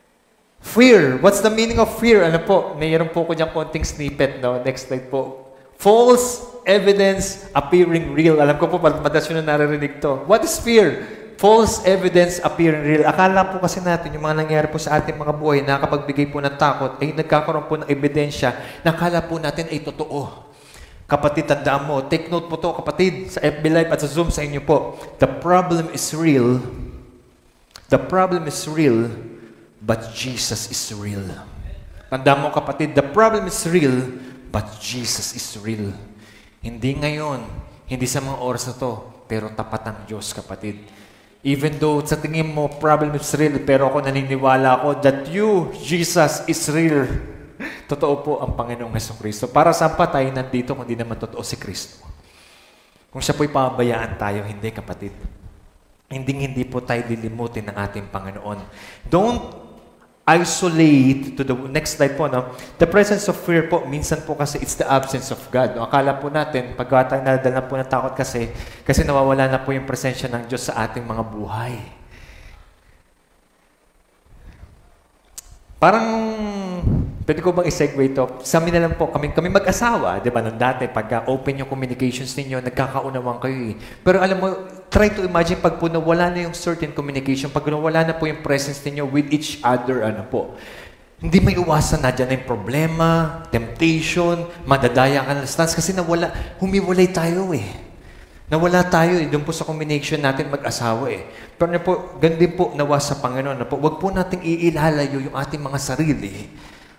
A: Fear. What's the meaning of fear? Ano po? Mayroon po ko diyang konting snippet. No? Next slide po. False evidence appearing real. Alam ko po, madalas yun na naririnig to. What is fear? False evidence appearing real. Akala po kasi natin, yung mga nangyari po sa ating mga buhay, nakapagbigay po ng takot, ay nagkakaroon po ng ebidensya, nakala po natin ay totoo. Kapatid, tandaan mo, take note po to, kapatid, sa F B Live at sa Zoom sa inyo po. The problem is real. The problem is real, but Jesus is real. Tandaan mo, kapatid, the problem is real, but Jesus is real. Hindi ngayon, hindi sa mga oras na to, pero tapat ang Diyos, kapatid. Even though sa tingin mo, problem is real, pero ako naniniwala ako that you, Jesus, is real. Totoo po ang Panginoong Jesucristo. Para saan pa tayo nandito kung di naman totoo si Kristo? Kung siya po'y pabayaan tayo, hindi kapatid. Hindi hindi po tayo lilimutin ng ating Panginoon. Don't isolate to the next slide po, no? The presence of fear po, minsan po kasi it's the absence of God. No? Akala po natin, pag tayo nadala po ng takot kasi, kasi nawawala na po yung presensya ng Diyos sa ating mga buhay. Parang, pwede ko bang i-segue ito? Sa amin na lang po, kami, kami mag-asawa, di ba, nung dati, pag open yung communications ninyo, nagkakaunawang kayo eh. Pero alam mo, try to imagine pag po nawala na yung certain communication, pag nawala na po yung presence ninyo with each other, ano po, hindi may iwasan na dyan na yung problema, temptation, madadaya ka ng stance, kasi nawala, humiwalay tayo eh. Nawala tayo eh, doon po sa combination natin mag-asawa eh. Pero na po, ganun din po nawa sa Panginoon. Na po, wag po nating iilalayo yung ating mga sarili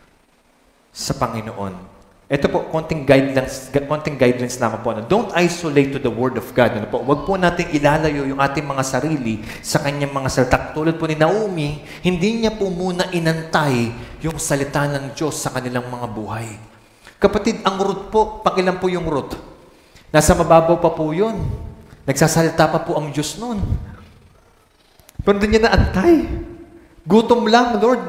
A: sa Panginoon. Ito po, konting guidelines, konting guidelines naman po. Na, don't isolate to the Word of God. Ano po, wag po nating ilalayo yung ating mga sarili sa kanyang mga salita. Tulad po ni Naomi, hindi niya po muna inantay yung salita ng Diyos sa kanilang mga buhay. Kapatid, ang root po, pakilan po yung root. Nasa mababaw pa po yun. Nagsasalita pa po ang Diyos noon. Pero hindi niya naantay. Gutom lang, Lord.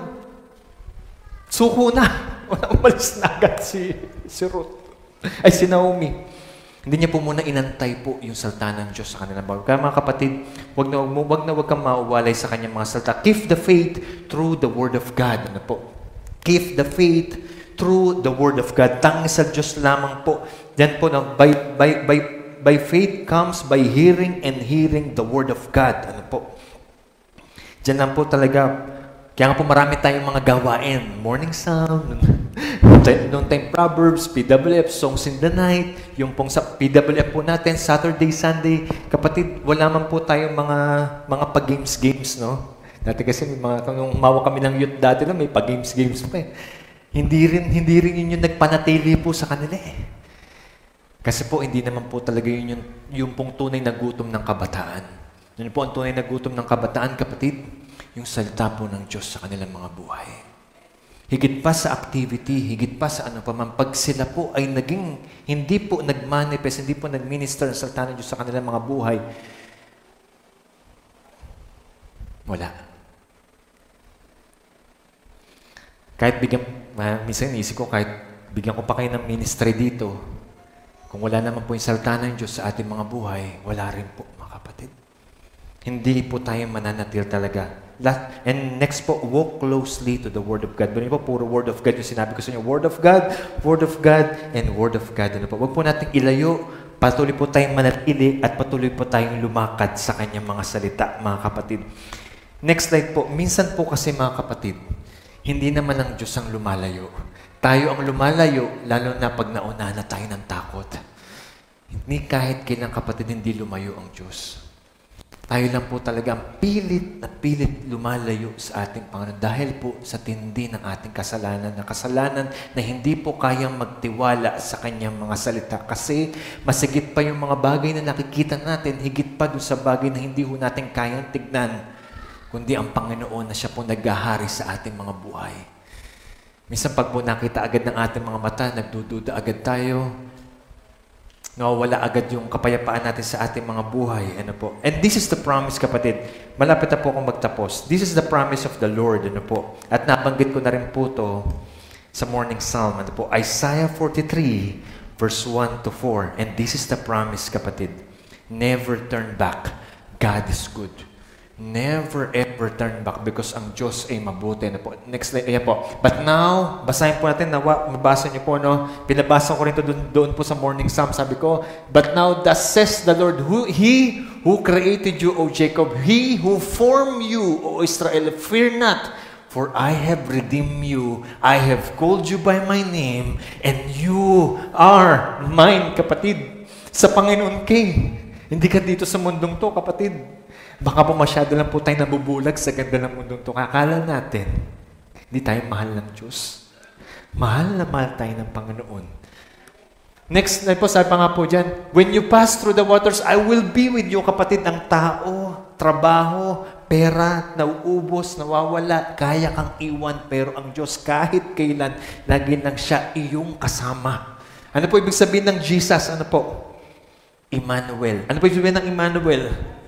A: Suko na. Wala umalis na agad si, si Ruth. Ay, si Naomi. Hindi niya po muna inantay po yung salita ng Diyos sa kanilang bago. Kaya mga kapatid, wag na wag, wag na wag kang mauwalay sa kanyang mga salita. Keep the faith through the Word of God. Ano po? Keep the faith through the Word of God. Tanging sa Diyos lamang po. Then po, no, by, by, by, by faith comes by hearing and hearing the Word of God. Ano po? Diyan lang po talaga. Kaya nga po marami tayong mga gawain. Morning Psalm, noon time Proverbs, P W F, Songs in the Night, yung pong sa P W F po natin, Saturday, Sunday. Kapatid, wala man po tayong mga, mga pag-games-games, no? Dati kasi may mga, kung umawa kami ng youth dati lang, may pag-games-games pa eh. Hindi rin, hindi rin yun yung nagpanatili po sa kanila eh. Kasi po, hindi naman po talaga yun yung, yung pong tunay na gutom ng kabataan. Yun po ang tunay na gutom ng kabataan, kapatid, yung salita po ng Diyos sa kanilang mga buhay. Higit pa sa activity, higit pa sa ano pa man, pag sila po ay naging, hindi po nag-manifest, hindi po nag-minister ang salita ng Diyos sa kanilang mga buhay, wala. Kahit bigyan, uh, minsan isip ko, kahit bigyan ko pa kayo ng ministry dito, Kung wala naman po yung salita ng Diyos sa ating mga buhay, wala rin po, mga kapatid. Hindi po tayo mananatil talaga. Last, and next po, walk closely to the Word of God. Bali po, puro Word of God yung sinabi ko sa inyo. Word of God, Word of God, and Word of God. Ano po? Huwag po natin ilayo. Patuloy po tayong manatili at patuloy po tayong lumakad sa kanyang mga salita, mga kapatid. Next slide po. Minsan po kasi, mga kapatid, hindi naman ang Diyos ang lumalayo. Tayo ang lumalayo, lalo na pag nauna na tayo ng takot. Hindi kahit kailang kapatid, hindi lumayo ang Diyos. Tayo lang po talaga ang pilit na pilit lumalayo sa ating Panginoon dahil po sa tindi ng ating kasalanan, na kasalanan na hindi po kayang magtiwala sa kanyang mga salita. Kasi masigit pa yung mga bagay na nakikita natin, higit pa doon sa bagay na hindi po natin kayang tignan, kundi ang Panginoon na siya po naghahari sa ating mga buhay. Minsan pag po nakita agad ng ating mga mata, nagdududa agad tayo, nawawala agad yung kapayapaan natin sa ating mga buhay. Ano po? And this is the promise, kapatid. Malapit na po akong magtapos. This is the promise of the Lord. Ano po? At nabanggit ko na rin po to sa morning psalm. Ano po? Isaiah forty-three, verse one to four. And this is the promise, kapatid. Never turn back. God is good. Never ever turn back because ang Diyos ay mabuti. Na po. Next slide. Ayan po. But now, basahin po natin. Nawa, mabasa niyo po, no? Pinabasa ko rin ito doon, doon po sa morning psalm. Sabi ko, but now, thus says the Lord, who, He who created you, O Jacob, He who formed you, O Israel, fear not, for I have redeemed you. I have called you by my name, and you are mine, kapatid. Sa Panginoon kay. Hindi ka dito sa mundong to, kapatid. Baka po masyado lang po tayo nabubulag sa ganda ng mundong ito. Kakala natin, hindi tayo mahal ng Diyos. Mahal na mahal tayo ng Panginoon. Next na po, sabi pa nga po dyan, when you pass through the waters, I will be with you, kapatid. Ang tao, trabaho, pera, nauubos, nawawala, kaya kang iwan. Pero ang Diyos, kahit kailan, lagi lang siya iyong kasama. Ano po ibig sabihin ng Jesus? Ano po? Emmanuel. Ano po ibig sabihin ng Emmanuel?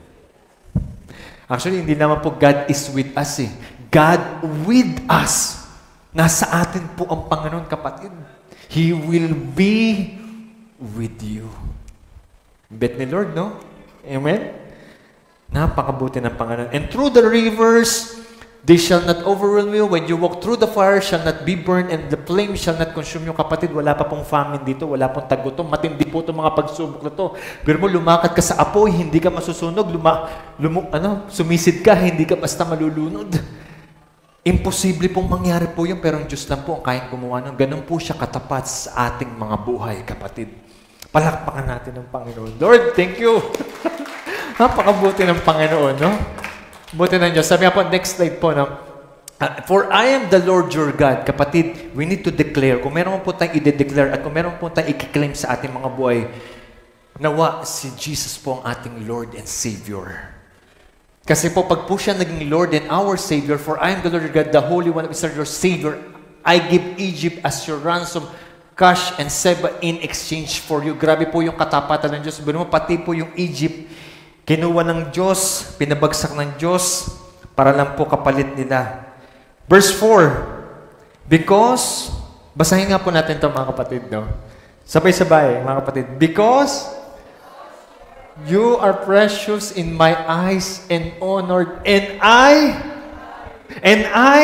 A: Actually, hindi naman po God is with us eh. God with us. Nasa atin po ang Panginoon, kapatid. He will be with you. Bet ni Lord, no? Amen? Napakabuti ng Panginoon. And through the rivers, they shall not overwhelm you. When you walk through the fire, shall not be burned, and the flame shall not consume you. Kapatid, wala pa pong famine dito, wala pong tagutom. Matindi po itong mga pagsubok na to. Pero mo, lumakad ka sa apoy, hindi ka masusunog. Luma, lumu, ano, sumisid ka, hindi ka basta malulunod. Imposible pong mangyari po yun, pero ang Diyos lang po ang kayang gumawa ng ganun po siya katapat sa ating mga buhay, kapatid. Palakpakan natin ng Panginoon. Lord, thank you. Napakabuti ng Panginoon, no? Buti ng Diyos. Sabi nga po, next slide po, no? Uh, for I am the Lord your God. Kapatid, we need to declare. Kung meron po tayong i-declare at kung meron po tayong i-claim sa ating mga buhay, nawa si Jesus po ang ating Lord and Savior. Kasi po, pag po siya naging Lord and our Savior, for I am the Lord your God, the Holy One of Israel, your Savior, I give Egypt as your ransom, Cush and Seba in exchange for you. Grabe po yung katapatan ng Diyos. Pero pati po yung Egypt, kinuha ng Diyos, pinabagsak ng Diyos, para lang po kapalit nila. Verse four, because, basahin nga po natin ito, mga kapatid, no? Sabay-sabay, mga kapatid. Because you are precious in my eyes and honored, and I, and I,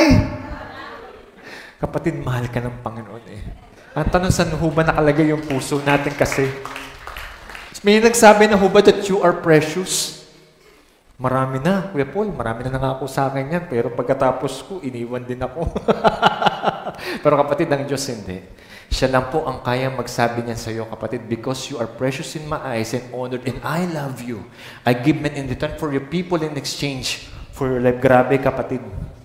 A: kapatid, mahal ka ng Panginoon eh. Ang tanong, saan ho ba nakalagay yung puso natin kasi? May nagsabi na ho ba that you are precious? Marami na, Kuya Paul, marami na nangako sa akin yan, pero pagkatapos ko, iniwan din ako. Pero kapatid, ang Diyos hindi. Siya lang po ang kayang magsabi niyan sa iyo, kapatid, because you are precious in my eyes and honored, and I love you. I give men in return for your people in exchange for your life. Grabe, kapatid.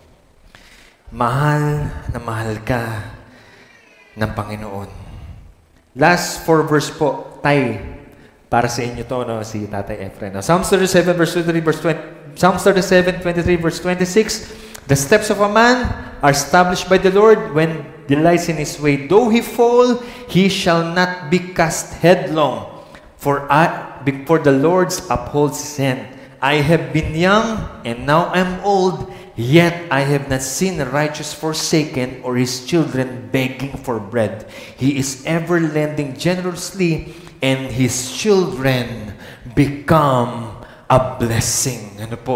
A: Mahal na mahal ka ng Panginoon. Last four verse po, tay. Para sa inyo to, no, si Tatay Efren. Now, Psalms thirty-seven, verse twenty-three, verse twenty, Psalms thirty-seven, twenty-three, verse twenty-six, the steps of a man are established by the Lord when delights in his way. Though he fall, he shall not be cast headlong, for, I, for the Lord upholds his hand. I have been young, and now I am old, yet I have not seen the righteous forsaken, or his children begging for bread. He is ever lending generously. and his children become a blessing. Ano po?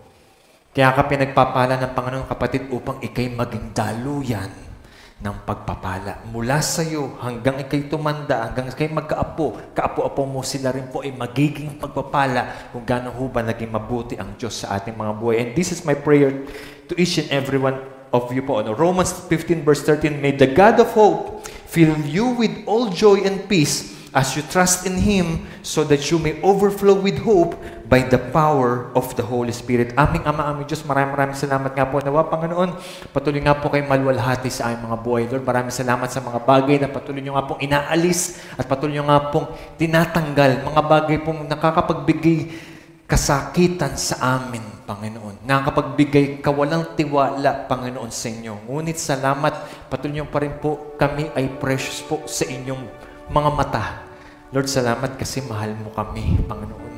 A: Kaya ka pinagpapala ng Panginoon, kapatid, upang ikay maging daluyan ng pagpapala. Mula sa iyo hanggang ikay tumanda, hanggang ikay magkaapo, kaapo-apo mo sila rin po ay magiging pagpapala kung gaano ho ba naging mabuti ang Diyos sa ating mga buhay. And this is my prayer to each and every one of you po. Ano? Romans fifteen verse thirteen, may the God of hope fill you with all joy and peace as you trust in Him, so that you may overflow with hope by the power of the Holy Spirit. Aming Ama, aming Diyos, maraming maraming salamat nga po. Nawa, Panginoon, patuloy nga po kayo maluwalhati sa aming mga buhay. Lord, maraming salamat sa mga bagay na patuloy nyo nga pong inaalis at patuloy nyo nga pong tinatanggal. Mga bagay pong nakakapagbigay kasakitan sa amin, Panginoon. Nakakapagbigay kawalang tiwala, Panginoon, sa inyo. Ngunit salamat, patuloy nyo pa rin po kami ay precious po sa inyong mga mata. Lord, salamat kasi mahal mo kami, Panginoon.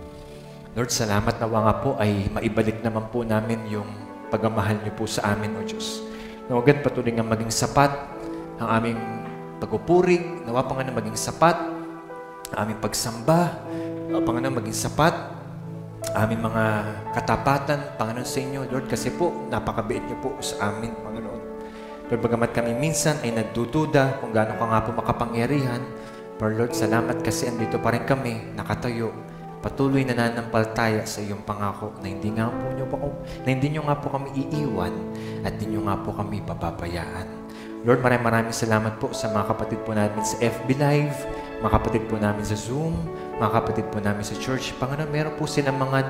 A: Lord, salamat na nga po ay maibalik naman po namin yung pagmamahal niyo po sa amin, O Diyos. Nawagad patuloy nga maging sapat ang aming pagpupuri. Nawa pa nga na maging sapat ang aming pagsamba. Nawa pa nga na maging sapat aming mga katapatan, Panginoon, sa inyo. Lord, kasi po, napakabiit niyo po sa amin, Panginoon. Lord, bagamat kami minsan ay nagdududa kung gaano ka nga po makapangyarihan, pero Lord, salamat kasi andito pa rin kami, nakatayo, patuloy na nananampalataya sa iyong pangako na hindi nga po nyo, na hindi nyo nga po kami iiwan at hindi nyo nga po kami papabayaan. Lord, maraming maraming salamat po sa mga kapatid po namin sa F B Live, mga kapatid po namin sa Zoom, mga kapatid po namin sa church. Panginoon, meron po silang mga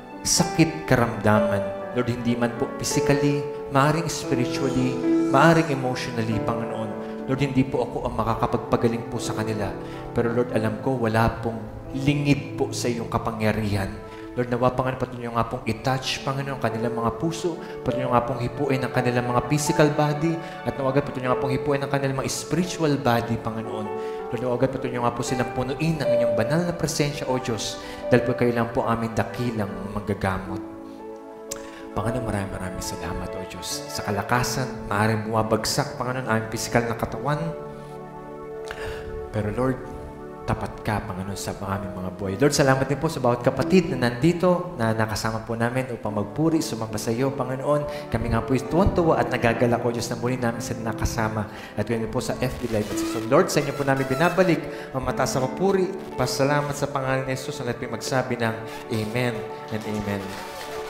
A: sakit karamdaman. Lord, hindi man po physically, maaring spiritually, maaring emotionally, Panginoon. Lord, hindi po ako ang makakapagpagaling po sa kanila. Pero Lord, alam ko, wala pong lingid po sa iyong kapangyarihan. Lord, nawa, Panginoon, patuloy nyo nga pong i-touch, Panginoon, kanilang mga puso, patuloy nyo nga pong hipuin ang kanilang mga physical body, at nawagan patuloy nyo nga pong hipuin ang kanilang mga spiritual body, Panginoon. Lord, nawagan patuloy nyo nga po silang punuin ng inyong banal na presensya, O Diyos, dahil po kayo lang po aming dakilang magagamot. Panginoon, maraming maraming salamat, O Diyos. Sa kalakasan, maaaring bumabagsak, Panginoon, aming physical na katawan. Pero Lord, tapat ka, Panginoon, sa aming mga buhay. Lord, salamat din po sa bawat kapatid na nandito, na nakasama po namin upang magpuri, sumamba sa iyo, Panginoon. Kami nga po tuwan-tuwa at nagagalak, O Diyos, na muli namin sila nakasama. At yun po sa F B Live. So, Lord, sa inyo po namin binabalik ang mataas na papuri. Pasalamat sa pangalan ni Jesus, at natin magsabi ng Amen and Amen.